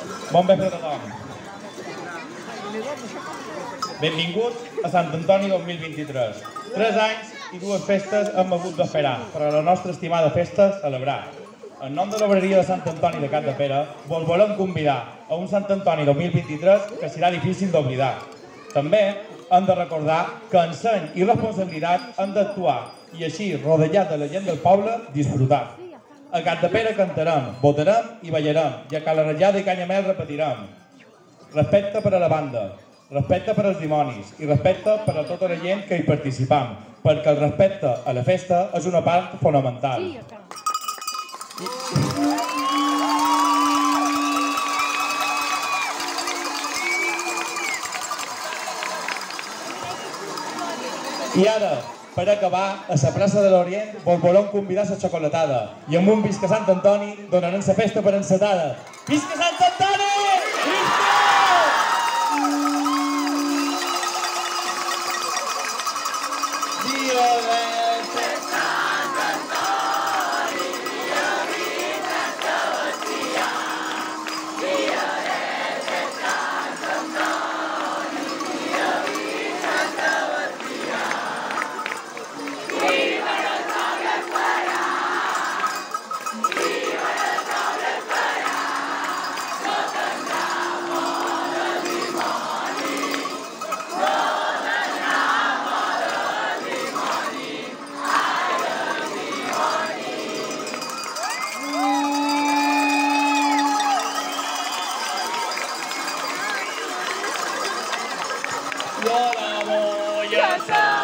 Bon vespre a tothom. Benvinguts a Sant Antoni 2023. 3 anys i 2 festes hem hagut d'esperar per a la nostra estimada festa celebrar. En nom de l'obreria de Sant Antoni de Capdepera, vos volem convidar a un Sant Antoni 2023 que serà difícil d'oblidar. També hem de recordar que en seny i responsabilitat hem d'actuar i així, rodejat de la gent del poble, disfrutar. A Capdepera cantarem, votarem i ballarem, i a Cala Rajada i Canyamel repetirem. Respecte per a la banda, respecte per als dimonis i respecte per a tota la gent que hi participam, perquè el respecte a la festa és una part fonamental. I ara, per acabar, a la plaça de l'Orient vos volem convidar a la xocolatada i amb un Visca Sant Antoni donaran la festa per encetada. Visca Sant Antoni! Visca! Viva Sant Antoni! Viva Santa Bastia! Viva Sant Antoni! Viva Santa Bastia! Viva la Santa Espera! Viva la Santa Espera! No tendrà por el dimoni! No tendrà por el dimoni! Ai, el dimoni! Yo la voy a